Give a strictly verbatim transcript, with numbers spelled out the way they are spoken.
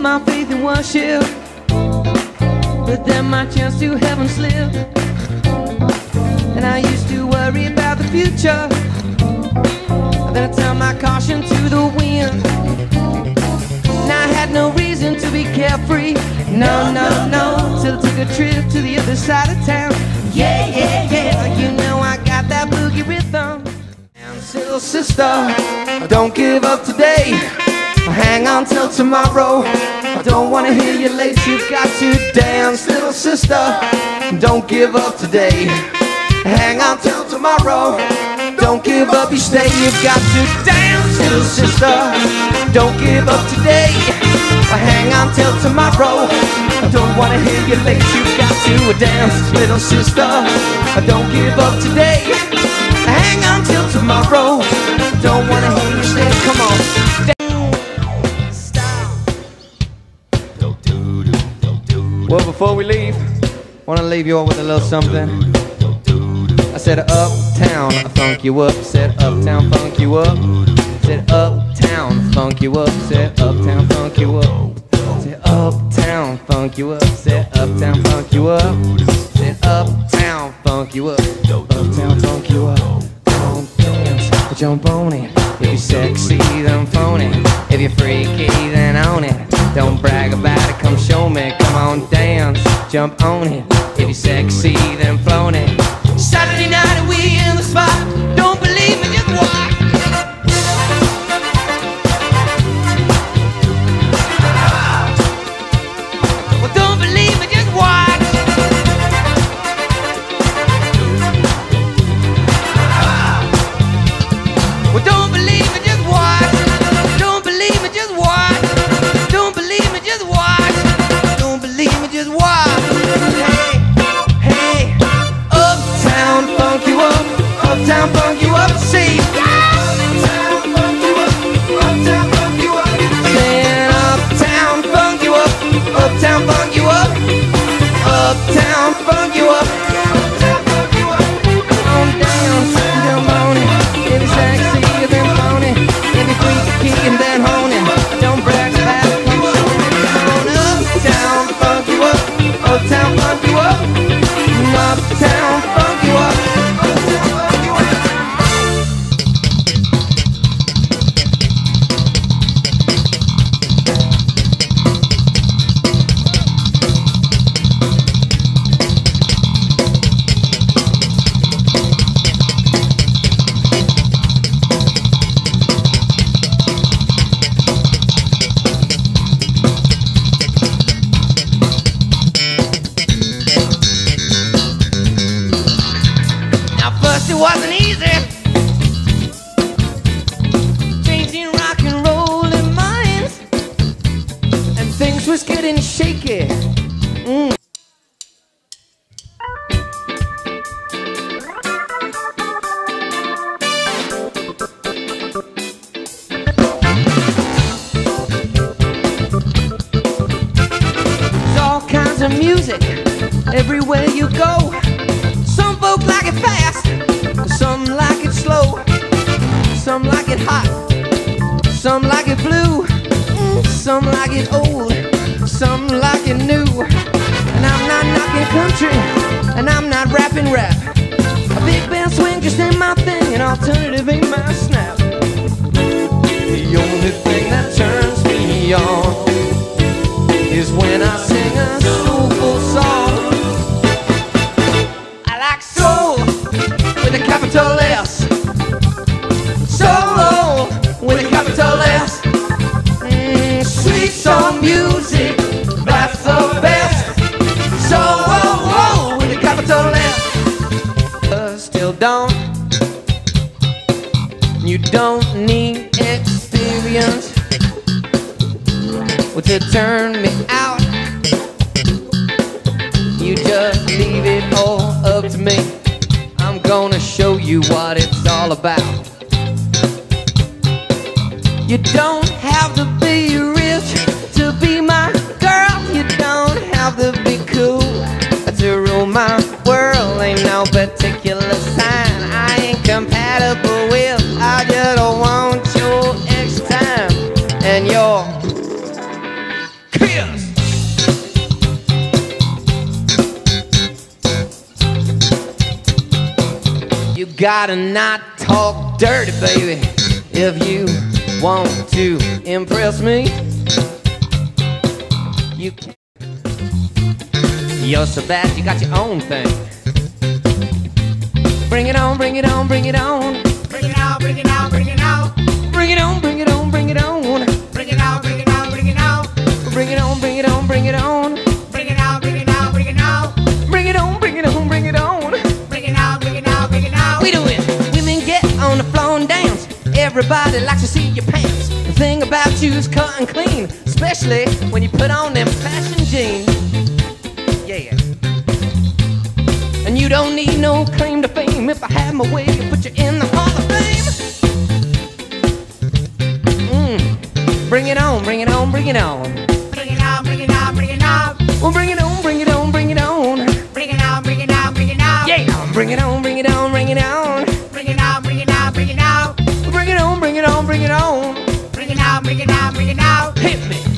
my faith and worship, but then my chance to heaven slipped. And I used to worry about the future, then I turned my caution to the wind. And I had no reason to be carefree, no, no, no, till I took a trip to the other side of town. Yeah, yeah, yeah, you know I got that boogie rhythm. Little sister, don't give up today, hang on till tomorrow. I don't wanna hear you late, you've got to dance. Little sister, don't give up today, hang on till tomorrow. Don't give up each day, you've got to dance. Little sister, don't give up today, hang on till tomorrow. I don't wanna hear you late, you've got to dance. Little sister, don't give up today, hang on till tomorrow. Don't wanna hear you stay, come on. Stop. Well, before we leave, wanna leave you all with a little something. I said uptown, I funk you up. Said uptown, funk you up. Said uptown, funk you up. Said uptown, funk you up. Said uptown, funk you up. Said uptown, funk you up. Said uptown, funk you up. Uptown, funk you up. Don't dance, but jump on it. If you're sexy, then phone it. If you're freaky, then own it. Don't brag about it, come show me. Come on, dance, jump on it. If you're sexy, then phone it. Saturday night and we in the spot. Don't believe me, just watch. Well, don't believe me, just watch. Well, don't believe me, just watch. Don't believe me, just watch. Don't believe me, just watch. Don't believe me, just watch. Hey, hey, uptown funk you up, uptown funk you up, see. Uptown funk you up, uptown funk you up. Saying uptown funk you up, uptown funk you up, uptown funk you up, uptown funk you up. On down, jump on it. If you're sexy, then phone it. If you're freaky, then hone it. Don't brag about it, come show me. Come on, uptown funk you up, uptown funk you up, uptown funk you up, uptown funk you up. It wasn't easy changing rock and roll in minds, and things was getting shaky. Mm. There's all kinds of music everywhere you go. Some folks like it fast, some like it slow, some like it hot, some like it blue, some like it old, some like it new. And I'm not knocking country, and I'm not rapping rap. A big band swing just ain't my thing, and alternative ain't my snap. The only thing that turns me on is when I sing a soulful song. With a capital S, solo with a capital S. Mm, sweet song music, that's the best. Solo with a capital S. Uh, still don't, you don't need experience well, to turn me out. You just leave it all up to me. I'm gonna show you what it's all about. You don't have to be rich to be my girl. You don't have to be cool to rule my world. Ain't no particular sign I ain't compatible with. I just want your extra time and your gotta not talk dirty, baby, if you want to impress me. You can't. You're so bad, you got your own thing. Bring it on, bring it on, bring it on. Bring it out, bring it out, bring it out. Bring it on, bring it on, bring it on. Bring it out, bring it out, bring it out. Bring it on, bring it on, bring it on. Bring it out, bring it out, bring it out. Bring it on, bring it on, bring it on. Bring it out, bring it out, bring it out. We do it. Women get on the floor and dance. Everybody likes to see your pants. The thing about you is cut and clean, especially when you put on them fashion jeans. Yeah. And you don't need no claim to fame. If I had my way, I'd put you in the Hall of Fame. Mm. Bring it on, bring it on, bring it on. Bring it out, bring it out, bring it out. Well, bring it on, bring it on, bring it on. Bring it out, bring it out, bring it out. Yeah, bring it on, bring it on, bring it on. Bring it out, bring it out, bring it out. Bring it on, bring it on, bring it on. Bring it out, bring it out, bring it out. Hit me.